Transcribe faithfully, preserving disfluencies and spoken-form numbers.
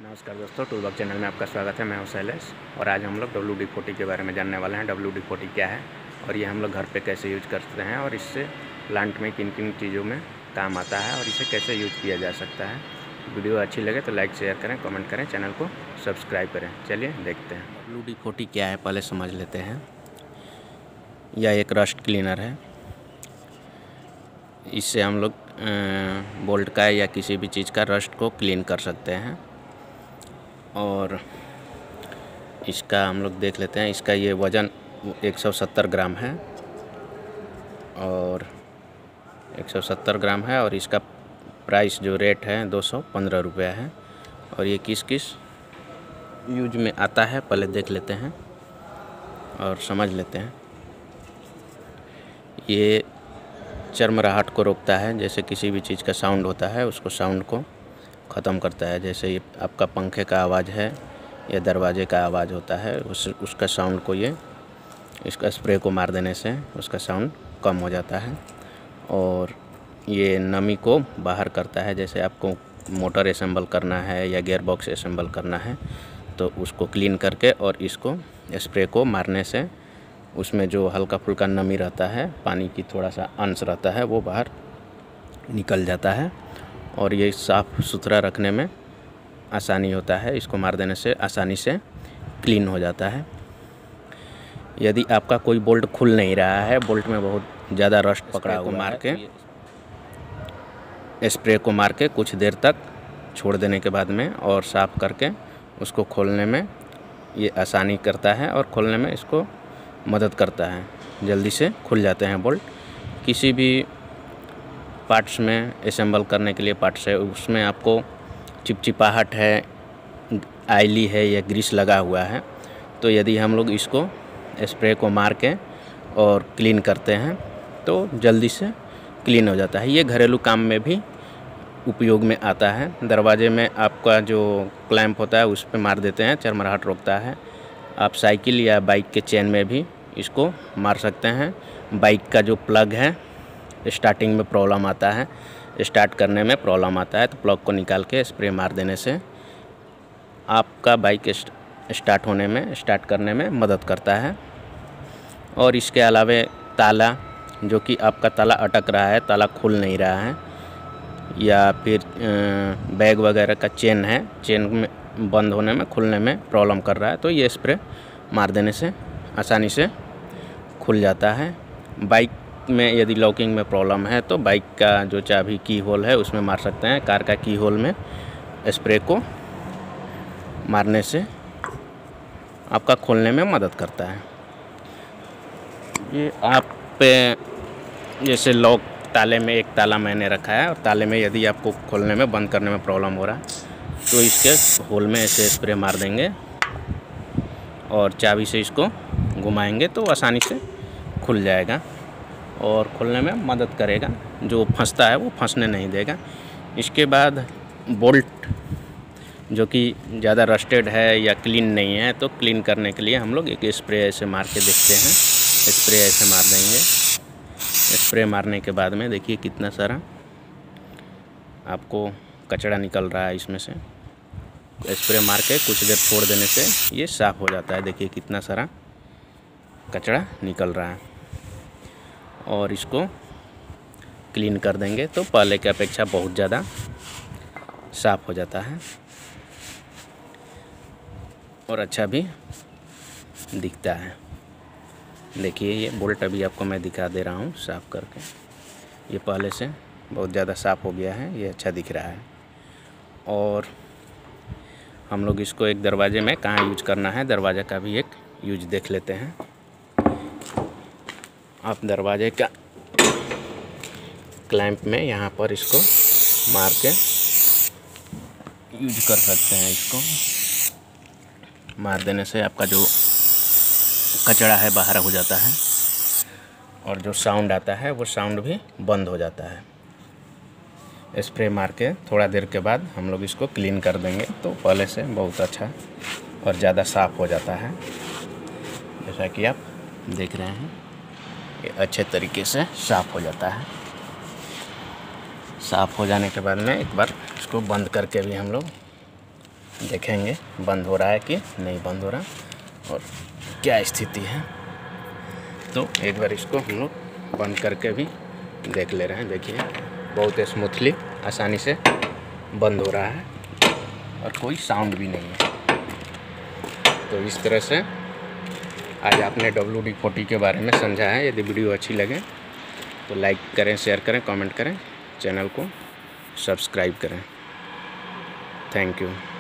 नमस्कार दोस्तों, toolbox channel में आपका स्वागत है। मैं हूं शैलेश और आज हम लोग डब्ल्यू डी फोर्टी के बारे में जानने वाले हैं। डब्ल्यू डी फोर्टी क्या है और ये हम लोग घर पे कैसे यूज करते हैं और इससे प्लांट में किन किन चीज़ों में काम आता है और इसे कैसे यूज किया जा सकता है। वीडियो अच्छी लगे तो लाइक शेयर करें, कमेंट करें, चैनल को सब्सक्राइब करें। चलिए देखते हैं डब्ल्यू डी फोर्टी क्या है, पहले समझ लेते हैं। यह एक रस्ट क्लीनर है। इससे हम लोग बोल्ट का या किसी भी चीज़ का रस्ट को क्लीन कर सकते हैं। और इसका हम लोग देख लेते हैं। इसका ये वज़न एक सौ सत्तर ग्राम है और एक सौ सत्तर ग्राम है और इसका प्राइस जो रेट है दो सौ पंद्रह रुपया है। और ये किस किस यूज में आता है पहले देख लेते हैं और समझ लेते हैं। ये चरमराहट को रोकता है, जैसे किसी भी चीज़ का साउंड होता है उसको साउंड को ख़त्म करता है। जैसे ये आपका पंखे का आवाज़ है या दरवाजे का आवाज़ होता है, उस उसका साउंड को ये इसका स्प्रे को मार देने से उसका साउंड कम हो जाता है। और ये नमी को बाहर करता है। जैसे आपको मोटर असेंबल करना है या गियर बॉक्स असेंबल करना है तो उसको क्लीन करके और इसको स्प्रे को मारने से उसमें जो हल्का फुल्का नमी रहता है, पानी की थोड़ा सा अंश रहता है, वो बाहर निकल जाता है और ये साफ़ सुथरा रखने में आसानी होता है। इसको मार देने से आसानी से क्लीन हो जाता है। यदि आपका कोई बोल्ट खुल नहीं रहा है, बोल्ट में बहुत ज़्यादा रस्ट पकड़ा हुआ, मार के स्प्रे को मार के कुछ देर तक छोड़ देने के बाद में और साफ़ करके उसको खोलने में ये आसानी करता है और खोलने में इसको मदद करता है। जल्दी से खुल जाते हैं बोल्ट। किसी भी पार्ट्स में असेंबल करने के लिए पार्ट्स है, उसमें आपको चिपचिपाहट है, आयली है या ग्रीस लगा हुआ है, तो यदि हम लोग इसको स्प्रे को मार के और क्लीन करते हैं तो जल्दी से क्लीन हो जाता है। ये घरेलू काम में भी उपयोग में आता है। दरवाजे में आपका जो क्लैंप होता है उस पर मार देते हैं, चरमराहट रोकता है। आप साइकिल या बाइक के चेन में भी इसको मार सकते हैं। बाइक का जो प्लग है, स्टार्टिंग में प्रॉब्लम आता है, स्टार्ट करने में प्रॉब्लम आता है, तो प्लग को निकाल के स्प्रे मार देने से आपका बाइक स्टार्ट होने में स्टार्ट करने में मदद करता है। और इसके अलावा ताला, जो कि आपका ताला अटक रहा है, ताला खुल नहीं रहा है, या फिर बैग वगैरह का चेन है, चेन में बंद होने में खुलने में प्रॉब्लम कर रहा है, तो ये स्प्रे मार देने से आसानी से खुल जाता है। बाइक में यदि लॉकिंग में प्रॉब्लम है तो बाइक का जो चाबी की होल है उसमें मार सकते हैं। कार का की होल में स्प्रे को मारने से आपका खोलने में मदद करता है। ये आप पे जैसे लॉक ताले में एक ताला मैंने रखा है और ताले में यदि आपको खोलने में बंद करने में प्रॉब्लम हो रहा है तो इसके होल में ऐसे स्प्रे मार देंगे और चाबी से इसको घुमाएंगे तो आसानी से खुल जाएगा और खोलने में मदद करेगा। जो फंसता है वो फंसने नहीं देगा। इसके बाद बोल्ट जो कि ज़्यादा रस्टेड है या क्लीन नहीं है तो क्लीन करने के लिए हम लोग एक स्प्रे ऐसे मार के देखते हैं। स्प्रे ऐसे मार देंगे। स्प्रे मारने के बाद में देखिए कितना सारा आपको कचरा निकल रहा है इसमें से। स्प्रे मार के कुछ देर छोड़ देने से ये साफ़ हो जाता है। देखिए कितना सारा कचरा निकल रहा है। और इसको क्लीन कर देंगे तो पहले की अपेक्षा बहुत ज़्यादा साफ़ हो जाता है और अच्छा भी दिखता है। देखिए ये बोल्ट अभी आपको मैं दिखा दे रहा हूँ साफ़ करके। ये पहले से बहुत ज़्यादा साफ़ हो गया है, ये अच्छा दिख रहा है। और हम लोग इसको एक दरवाजे में कहाँ यूज करना है, दरवाजे का भी एक यूज देख लेते हैं। आप दरवाजे का क्लैंप में यहाँ पर इसको मार के यूज कर सकते हैं। इसको मार देने से आपका जो कचरा है बाहर हो जाता है और जो साउंड आता है वो साउंड भी बंद हो जाता है। स्प्रे मार के थोड़ा देर के बाद हम लोग इसको क्लीन कर देंगे तो पहले से बहुत अच्छा और ज़्यादा साफ़ हो जाता है। जैसा कि आप देख रहे हैं ये अच्छे तरीके से साफ़ हो जाता है। साफ़ हो जाने के बाद में एक बार इसको बंद करके भी हम लोग देखेंगे बंद हो रहा है कि नहीं बंद हो रहा और क्या स्थिति है। तो एक बार इसको हम लोग बंद करके भी देख ले रहे हैं। देखिए बहुत स्मूथली आसानी से बंद हो रहा है और कोई साउंड भी नहीं है। तो इस तरह से आज आपने डब्ल्यू डी फोर्टी के बारे में समझा है। यदि वीडियो अच्छी लगे तो लाइक करें, शेयर करें, कमेंट करें, चैनल को सब्सक्राइब करें। Thank you.